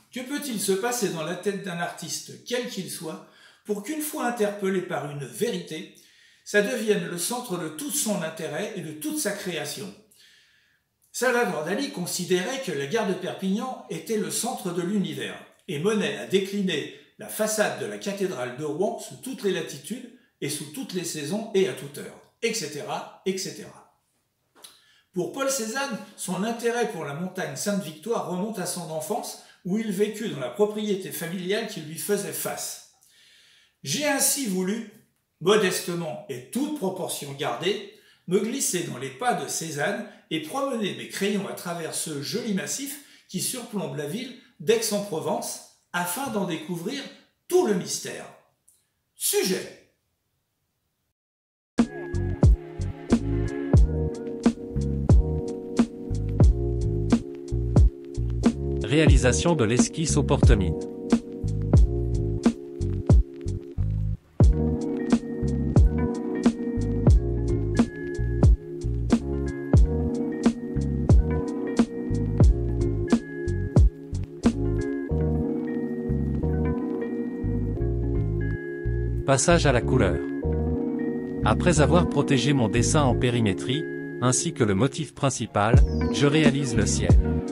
Que peut-il se passer dans la tête d'un artiste, quel qu'il soit, pour qu'une fois interpellé par une vérité, ça devienne le centre de tout son intérêt et de toute sa création? Salvador Dali considérait que la gare de Perpignan était le centre de l'univers, et Monet a décliné la façade de la cathédrale de Rouen sous toutes les latitudes et sous toutes les saisons et à toute heure, etc., etc. Pour Paul Cézanne, son intérêt pour la montagne Sainte-Victoire remonte à son enfance, où il vécut dans la propriété familiale qui lui faisait face. J'ai ainsi voulu, modestement et toute proportion gardée, me glisser dans les pas de Cézanne et promener mes crayons à travers ce joli massif qui surplombe la ville d'Aix-en-Provence, afin d'en découvrir tout le mystère. Sujet. Réalisation de l'esquisse au porte-mine. Passage à la couleur. Après avoir protégé mon dessin en périmétrie, ainsi que le motif principal, je réalise le ciel.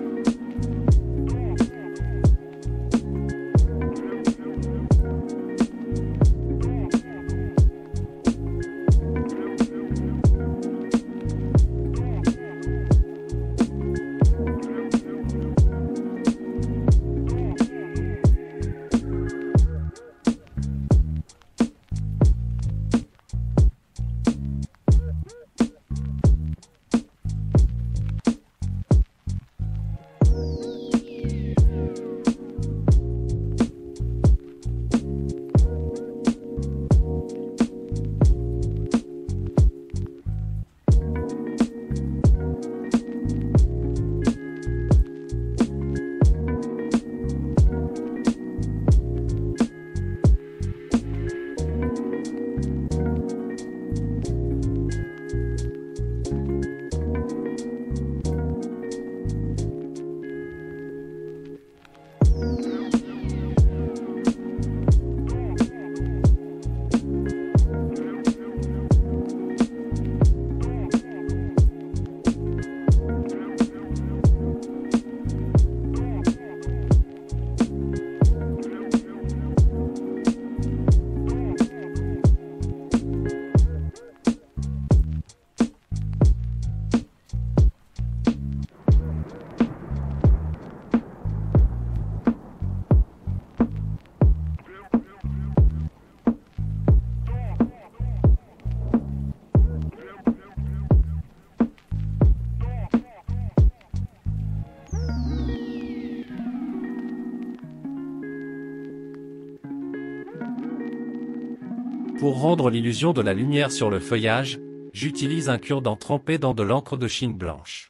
Pour rendre l'illusion de la lumière sur le feuillage, j'utilise un cure-dent trempé dans de l'encre de Chine blanche.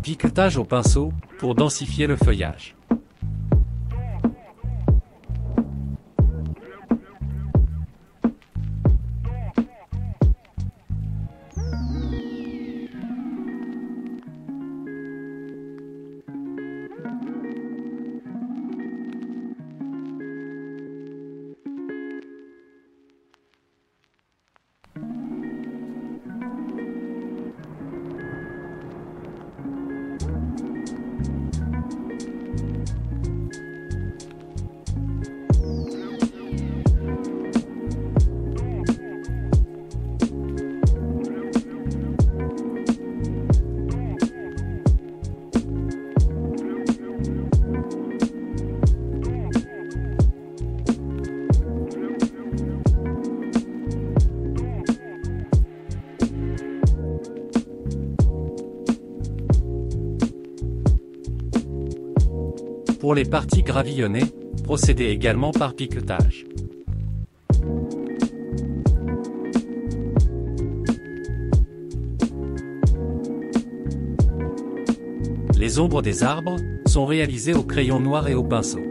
piquetage au pinceau, pour densifier le feuillage. Pour les parties gravillonnées, procédez également par piquetage. Les ombres des arbres sont réalisées au crayon noir et au pinceau.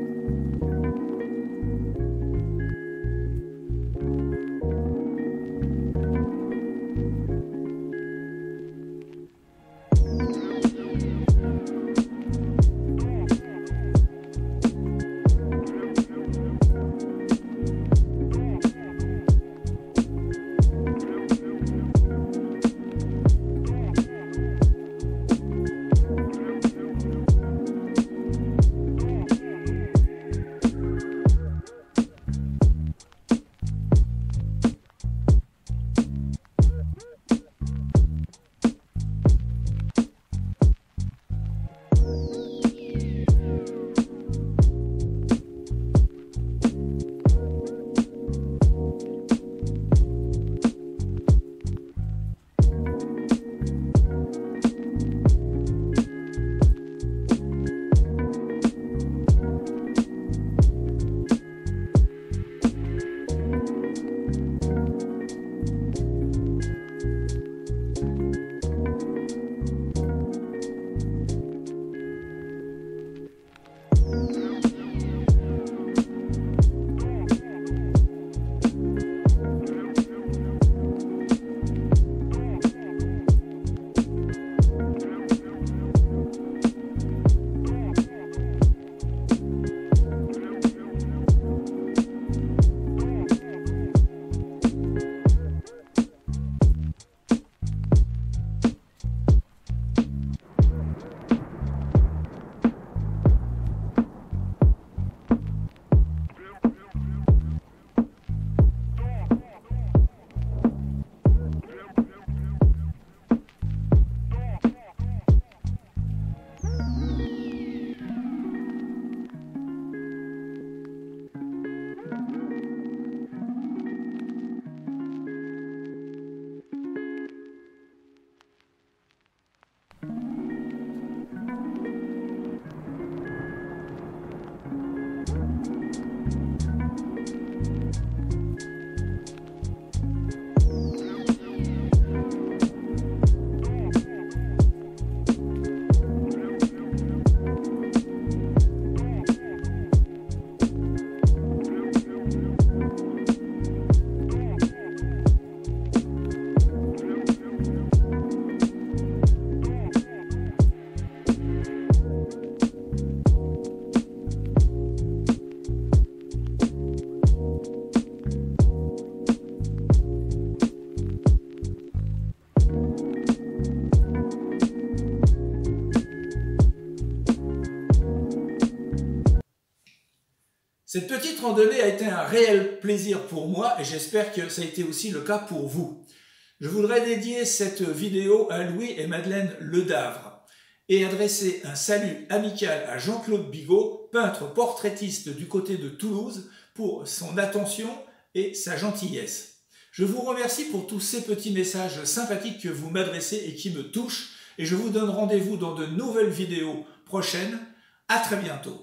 Cette petite randonnée a été un réel plaisir pour moi et j'espère que ça a été aussi le cas pour vous. Je voudrais dédier cette vidéo à Louis et Madeleine Ledavre et adresser un salut amical à Jean-Claude Bigot, peintre portraitiste du côté de Toulouse, pour son attention et sa gentillesse. Je vous remercie pour tous ces petits messages sympathiques que vous m'adressez et qui me touchent et je vous donne rendez-vous dans de nouvelles vidéos prochaines. À très bientôt.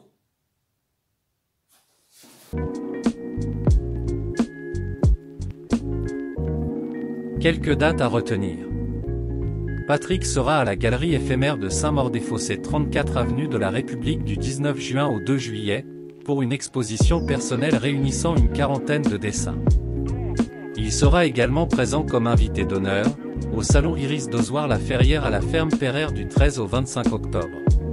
Quelques dates à retenir. Patrick sera à la galerie éphémère de Saint-Maur-des-Fossés 34 avenue de la République du 19 juin au 2 juillet, pour une exposition personnelle réunissant une quarantaine de dessins. Il sera également présent comme invité d'honneur, au salon Iris d'Ozoir-la-Ferrière à la ferme Pereire du 13 au 25 octobre.